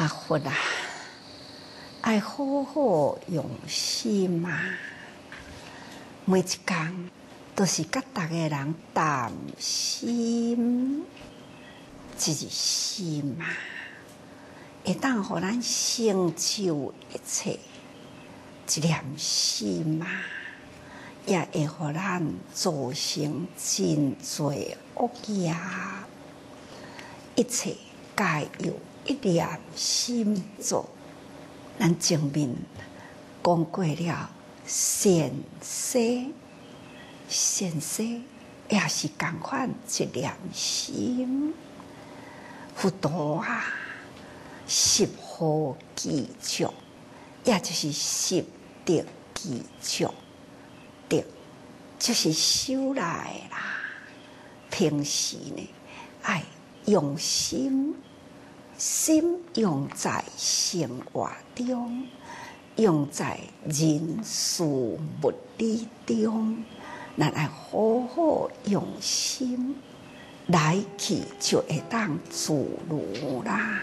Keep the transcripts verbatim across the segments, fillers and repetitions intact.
啊，佛啊，爱好好用心嘛。每一天都是甲逐个人谈心，一心嘛，会当互咱成就一切。一念心嘛，也会互咱造成真侪恶业。一切皆由一念心做。咱前面讲过了，善世，善世也是同款一念心。佛陀啊，十好具足，也就是十德具足。德就是修来啦。平时呢，爱用心。心用在生活中，用在人事物理中，咱爱好好用心，来去就会当自如啦。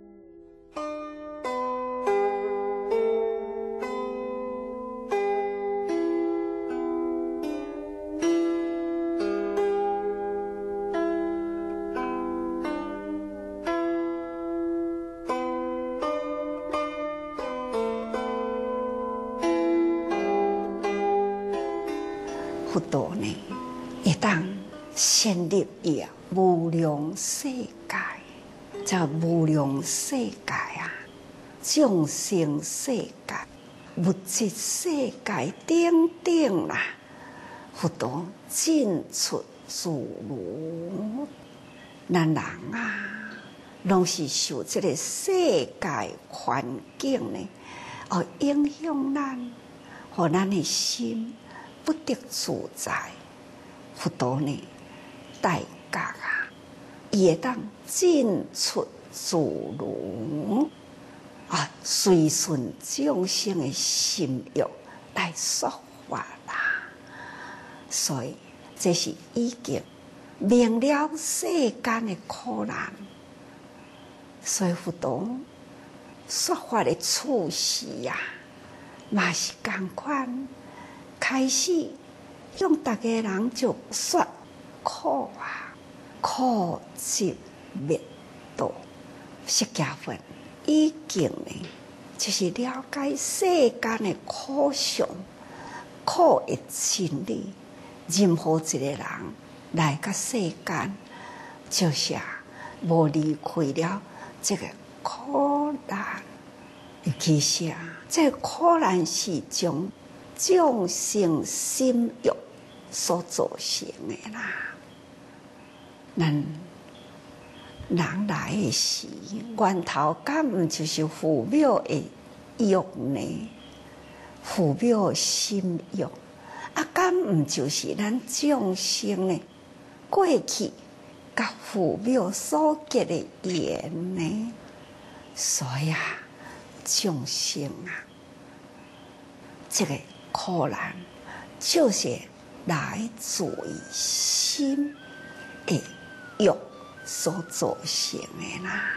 佛陀呢，会当建立伊无量世界，叫无量世界啊，众生世界、物质世界等等啦。佛陀尽出自如，咱人啊，拢是受这个世界环境呢，而影响咱，互咱的心不得自在。佛陀呢，大觉啊，伊会当尽出自如啊，随顺众生的心欲来说法啦。所以这是已经明了世间的苦难。所以佛陀说法的处事呀、啊，嘛是同款。开始用大家人就说苦啊，苦集灭道。释迦佛已经呢，就是了解世间的苦相、苦的真理。任何一个人来到世间，就是无离开了这个苦难。其实啊，这个苦难是从众生心欲所造成的啦。咱人来的时，源头敢毋就是父母的欲呢？父母心欲啊，敢毋就是咱众生呢？过去甲父母所结的缘呢？所以啊，众生啊，这个苦难就是来自于心的欲所造成的啦。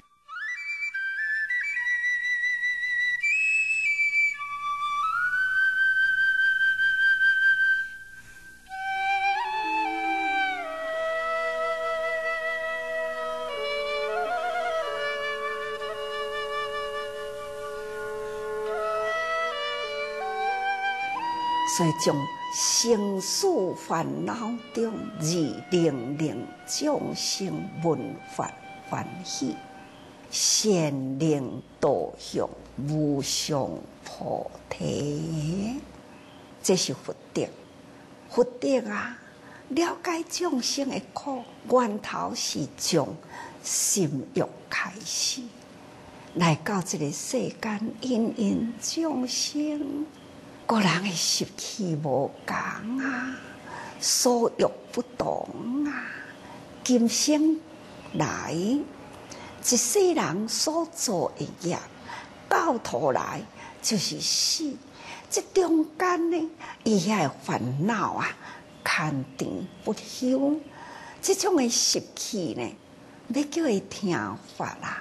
所以从生死烦恼中而令令众生闻法欢喜，显令导向无上菩提。这是佛德。佛德啊，了解众生的苦，源头是从心欲开始，来到这个世间，因因众生。个人的习气无同啊，所欲不同啊。今生来一世人所做的业，到头来就是死。这中间呢，伊遐烦恼啊，牵缠不休。这种的习气呢，要叫伊听法啦，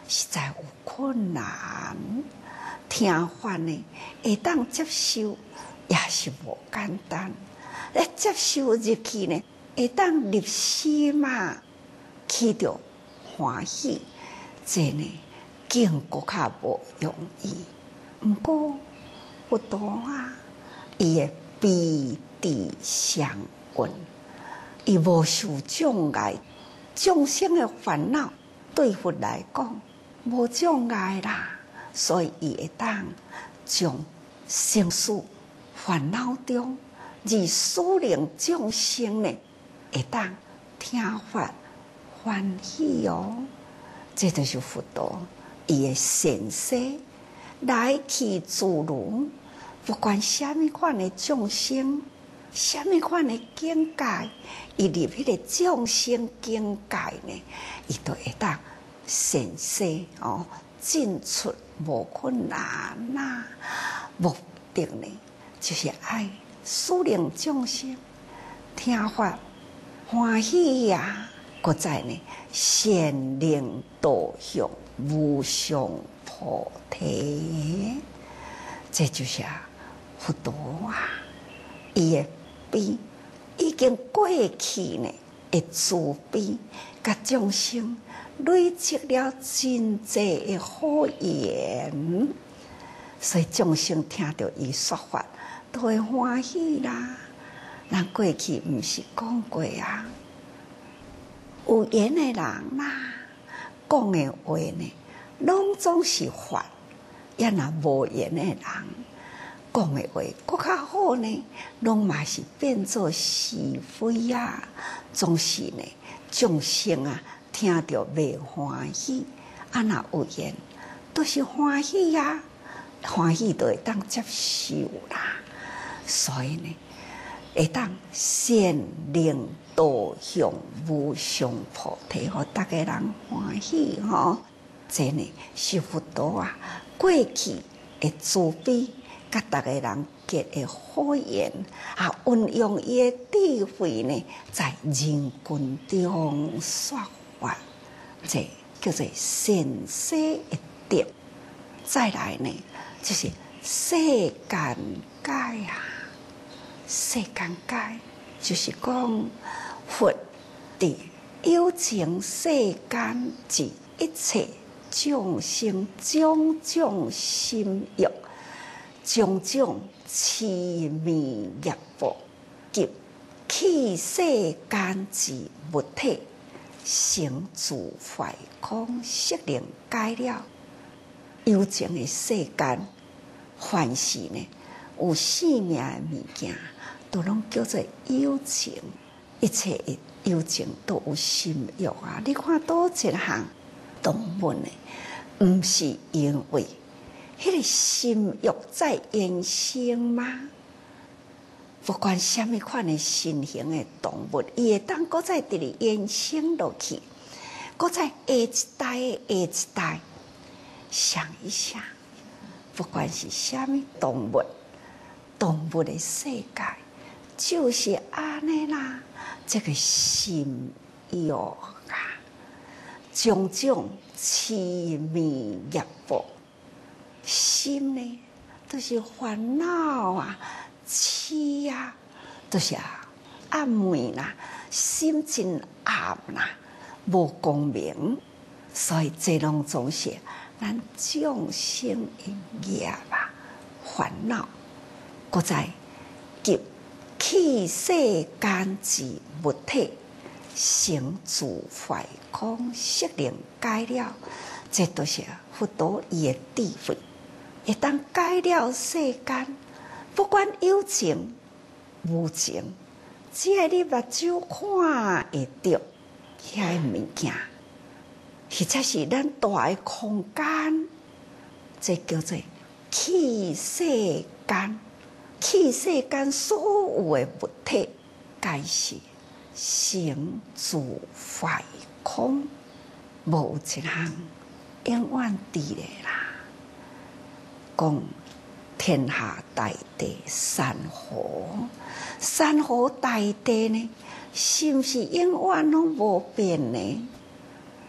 实在有困难，听法呢会当接受，也是无简单。咧接受入去呢，会当入心嘛，去着欢喜，这呢更搁较无容易。毋过佛陀啊，伊会彼地相运，伊无受障碍，众生的烦恼对佛来讲无障碍啦，所以伊会当将生死烦恼中，而所令众生呢会当听法欢喜哦。这就是佛陀伊的善世来去自如，不管什么款的众生，什么款的境界，伊入迄个众生境界呢，伊都会当善世哦，进出无困难呐。目的呢，就是爱使令众生听法欢喜呀，搁再呢，显灵导向无上菩提。这就是啊，佛陀啊，伊的悲已经过去呢，的慈悲，甲众生累积了真济的好言，所以众生听到伊说法，都会欢喜啦。咱过去毋是讲过啊，有缘的人啦，讲的话呢，拢总是法；也若无缘的人，讲的话搁较好呢，拢嘛是变作是非啊，总是呢，众生啊听着袂欢喜，啊若有缘，都是欢喜啊，欢喜就会当接受啦，所以呢，会当显灵导向无上菩提，互大家人欢喜吼。这呢是佛陀啊过去的慈悲，甲大家人结的好缘啊，运用伊的智慧呢，在人群中说法，这叫做善世一德。再来呢，就是世间解啊，世间解就是讲佛伫有情世间之一切众生种种心欲，种种痴迷业报，及去世间之物体，成自坏空，识能解了。有情的世间，凡是呢有生命的物件，都拢叫做有情。一切的有情都有心欲啊！你看多一项动物呢，毋是因为迄个心欲在延伸吗？不管什么款的新型的动物，伊会当搁再伫咧延伸落去，搁再下一代下一代。想一想，不管是什么动物，动物的世界就是安尼啦。这个心欲啊，种种痴迷业报，心呢都是烦恼啊，痴啊，都是啊暗昧啦，心真暗啦，无光明，所以这拢总是咱众生的业啊，烦恼，搁再及去世间之物体，成自坏空，识能解了。这都是佛陀伊的智慧，会当解了世间，不管有情无情，只要你目睭看会到遐个物件，或者是咱大的空间，这叫做去世间。去世间所有的物体，皆是成自坏空，无一项永远伫咧啦。讲天下大地山河，山河大地呢，是毋是永远拢无变呢？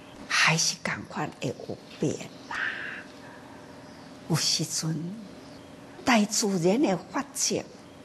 还是同款会有变啦。有时阵，大自然的法则，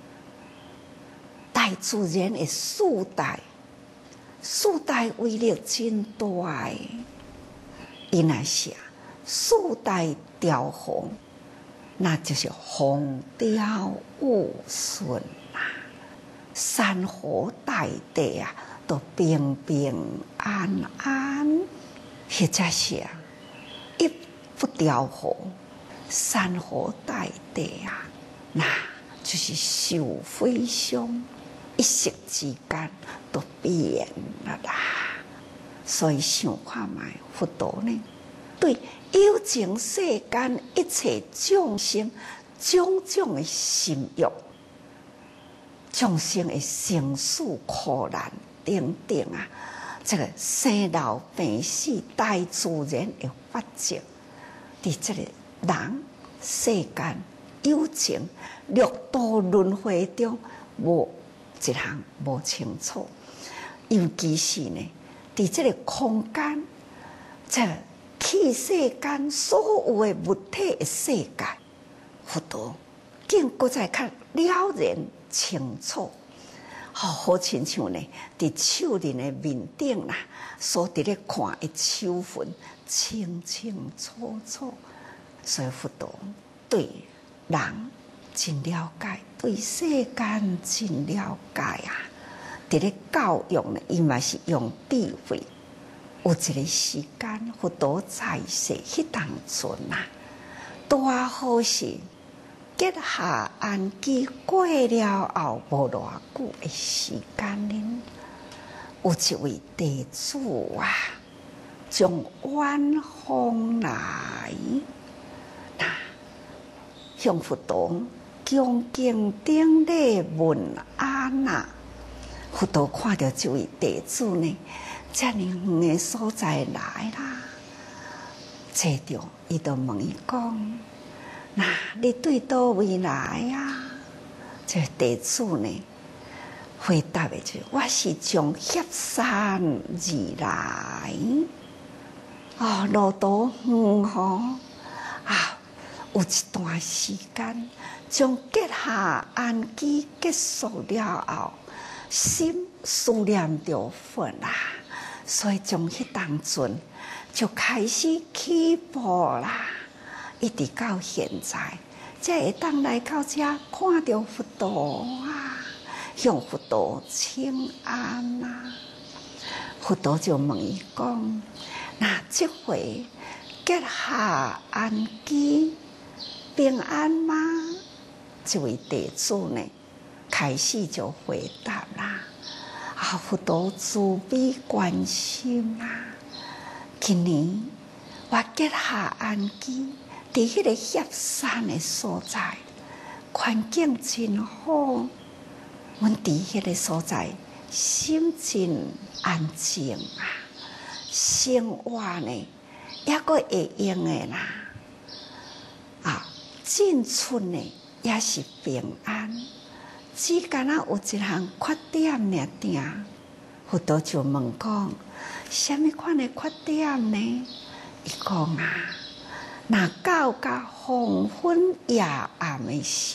大自然的四大，四大威力真大的。伊若是四大调和，那就是风调雨顺啦，山河大地啊，都平平安安。或者是啊，一不调和，山河大地啊，那就是受非常，一夕之间都变了啦。所以想看卖佛陀呢，对有情世间一切众生种种的心欲，众生的生死苦难等等啊，这个生老病死大自然的法则，伫这个人世间有情六道轮回中，无一项无清楚，尤其是呢，伫这个空间，这个器世间所有的物体的世界，佛陀更搁再较了然清楚。好好亲像呢，伫手人的面顶啦，所伫咧看的手痕清清楚楚。所以佛陀对人真了解，对世间真了解啊！伫咧教育呢，伊嘛是用智慧。有一个时间，佛陀在世迄当阵啊，大好是结下安基过了后无偌久的时间呢，有一位弟子啊，从远方来，那向佛陀恭敬顶礼问安啊。佛陀看到这位弟子呢，遮尔远的所在来啦，坐着伊就问伊讲：那你对倒位来呀？这弟子呢，回答的就：我是从翕山而来。哦，路途远吼啊，有一段时间，从结下安基结束了后，心思念着佛啦，所以从迄当阵就开始起步啦。一直到现在，才会当来到这看到佛陀啊，向佛陀请安啊。佛陀就问伊讲：那这回结下安基平安吗？这位弟子呢，开始就回答啦：啊，佛陀慈悲关心啦，今年我结下安基。伫迄个翕山的所在，环境真好。阮伫迄个所在，心真安静啊，生活呢也阁会用的啦。啊，进出呢也是平安，只干那有一项缺点尔定。佛陀就问讲：什么款的缺点呢？伊讲啊。那到甲黄昏夜暗的时，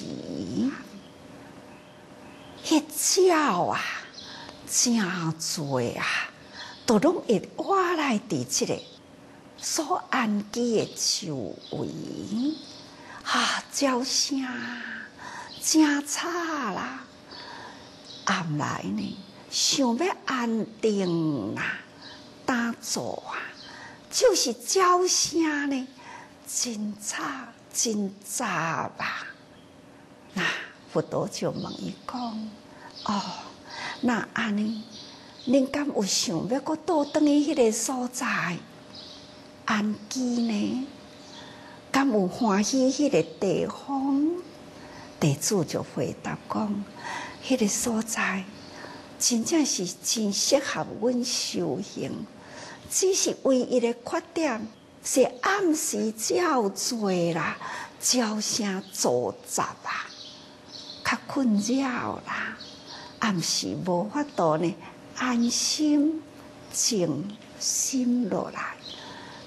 迄鸟啊，真多啊，都拢会活来伫即个所安基的周围，啊，鸟声真吵啦。暗来呢，想要安定啦，打坐啊，就是鸟声呢。真吵真杂吧？那佛陀就问伊讲：哦，那安尼，恁敢有想要搁倒转去迄个所在安基呢？敢有欢喜迄个地方？弟子就回答讲：迄个所在真正是真适合阮修行，只是唯一的缺点。是暗时较多啦，鸟声嘈杂啊，较困扰啦。暗时无法度呢安心静心落来，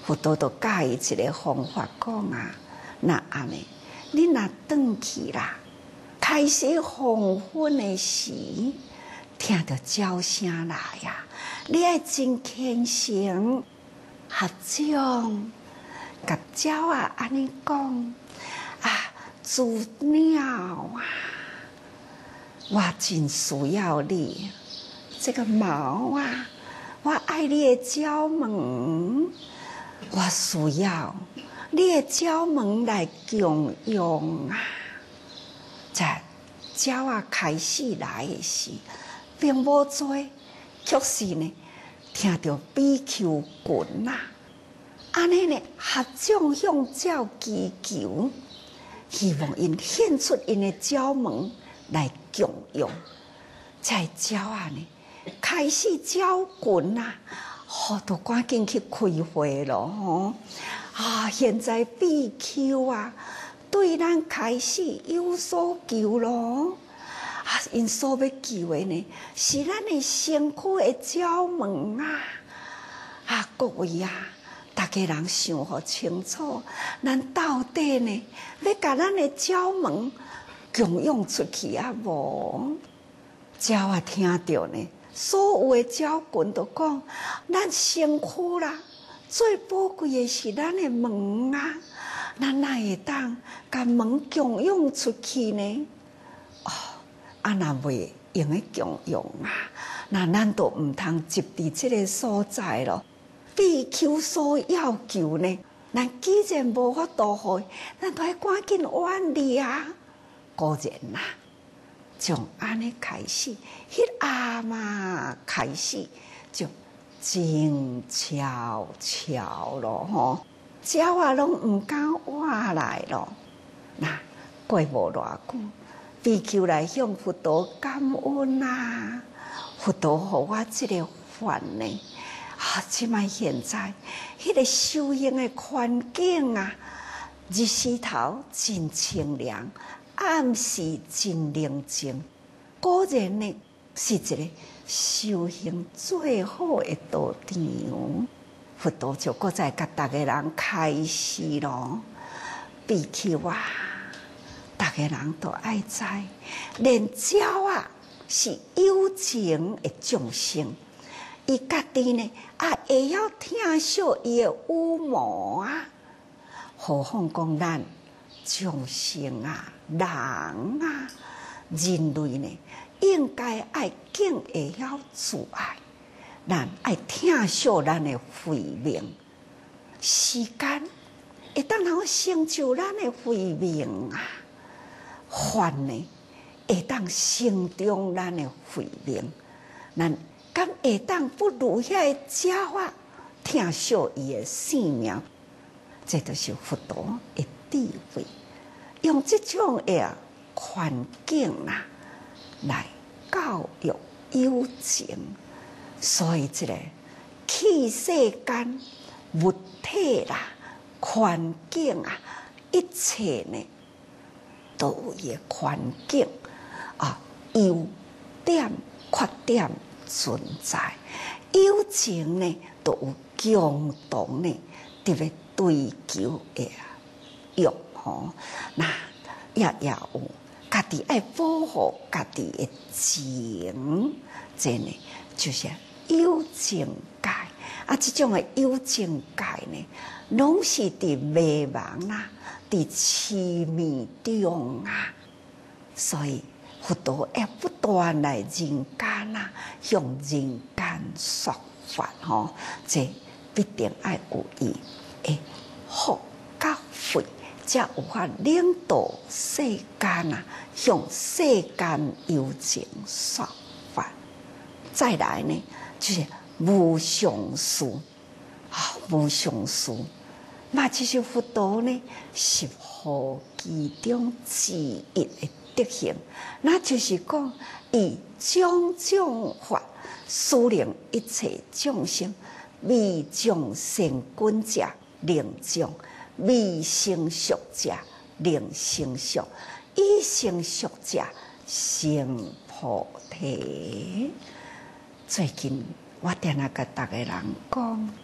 佛陀都教伊一个方法讲啊，那安尼，你若转去啦，开始黄昏的时，听到鸟声来呀，你爱真虔诚，合掌，甲鸟啊安尼讲啊，主鸟啊，我真需要你，这个毛啊，我爱你的鸟毛。我需要你的鸟毛来供养啊！在鸟啊开始来的时，并无多，却是呢听到比丘群啊，安尼呢合掌向鸟祈求，希望因献出因的鸟毛来供养。在鸟啊呢开始鸟群啊！哦，都赶紧去开会咯吼！啊，现在比丘啊，对咱开始有所求咯。啊，因所要求的呢，是咱的身躯的鸟毛啊！啊，各位啊，大家人想好清楚，咱到底呢，要甲咱的鸟毛供养出去啊无？鸟啊，听到呢？所有的鸟群都讲，咱身躯啦，最宝贵的是咱的毛啊，咱哪会当甲毛供养出去呢？哦，啊，若袂用的供养啊，那咱都毋通集伫这个所在咯。比丘所要求呢，咱既然无法度互，咱都要赶紧远离啊！果然啦。从安尼开始，迄阿嘛开始就静悄悄咯吼，鸟啊拢毋敢活来咯。那过无偌久，比丘来向佛陀感恩啊！佛陀互我即个法呢，啊，即摆现在迄个修行的环境啊，日时头真清凉。暗时真宁静，果然呢是一个修行最好的道场。佛陀就搁再甲大家人开示咯，比丘啊，大家人都爱知，连鸟啊是有情的众生，伊家己呢啊会晓听惜伊的羽毛啊，何况讲咱众生啊！人啊，人类呢，应该爱敬会晓自爱，咱爱听惜咱的慧命，时间会当通成就咱的慧命啊，法呢会当成中咱的慧命，咱敢会当不如遐个鸟啊，听惜伊的性命，这就是佛陀的智慧。用这种的环境啊，来教育有情，所以这个去世间物体啦、环境啊，一切呢都有伊个环境啊，优点、缺点存在，有情呢都有共同呢，特别追求的欲。吼，那也也有家己爱保护家己的情，这呢就是有情界啊。这种的有情界呢，拢是伫迷茫啦，伫痴迷中啊。所以佛陀要不断来人间啦，向人间说法吼，这必定爱有伊的福甲慧。才有法领导世间啊，向世间有情说法。再来呢，就是无上士啊，无上士，那这些佛陀呢，是佛其中之一的德行，那就是讲，以种种法施令一切众生，未将善根者令将。未成熟者令成熟，已成熟者成菩提。最近我定下甲大家人讲，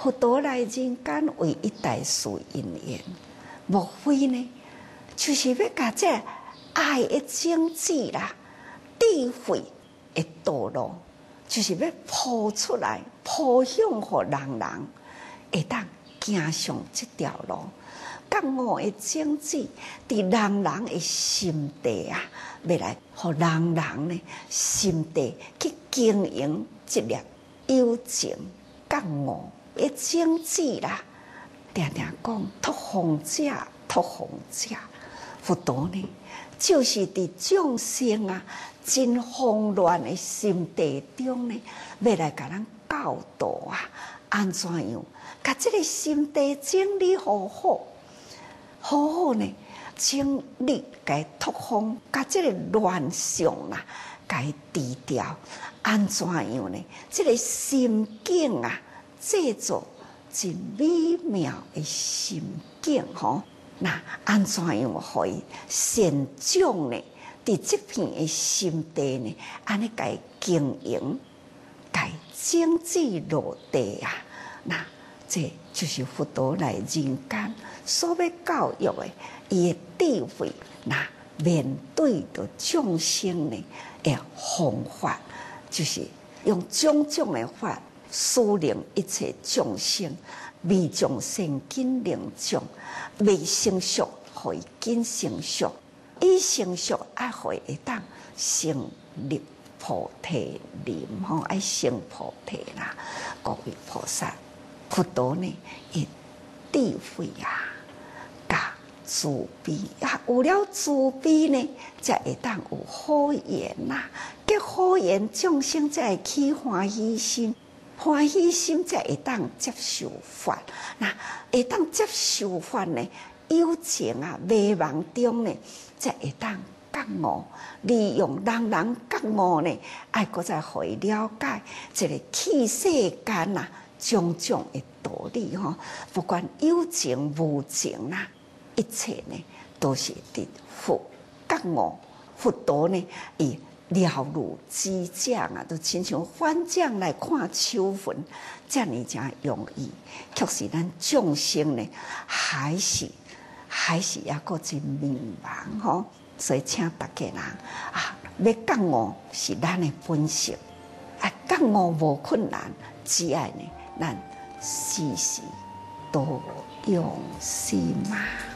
佛陀来人间为一代事因缘，莫非呢？就是要把这爱的种子啦、智慧的道路，就是要铺出来，铺向予人人会当行上这条路。觉悟的种子伫人人的心地啊，要来予人人呢心地去经营这粒有情觉悟的种子啦。常常讲托风者，托风者，佛陀呢，就是伫众生啊真慌乱的心地中呢，要来甲咱教导啊，安怎样，甲这个心地整理好好。好好呢，整理该托风，甲这个乱象啦，该低调，安怎样呢？这个心境啊，制作真美妙的心境吼。那安怎样可以善种呢？伫这片的心地呢，安尼该经营，该种子落地啊，那这就是佛陀来人间所要教育的，伊的智慧，那面对着众生呢的方法，就是用种种的法，使令一切众生未种善根能种，未成熟可以紧成熟，已成熟爱可以会当成立菩提林吼，爱成菩提啦，各位菩萨。佛陀呢，以智慧啊，甲慈悲啊，有了慈悲呢，才会当有好言呐。结好言，众生才会起欢喜心，欢喜心才会当接受法。那会当接受法呢，有情啊，迷茫中呢，才会当觉悟，利用人人觉悟呢，爱搁再互伊了解这个气世间呐。种种的道理吼，不管有情无情啦，一切呢都是伫佛觉悟。佛陀呢，以了如指掌啊，都亲像反掌来看秋分，这样才容易。确实，咱众生呢，还是还是也个真迷茫吼。所以，请大家人啊，要觉悟是咱的本性，啊，觉悟无困难，只爱呢。咱时时多用心嘛。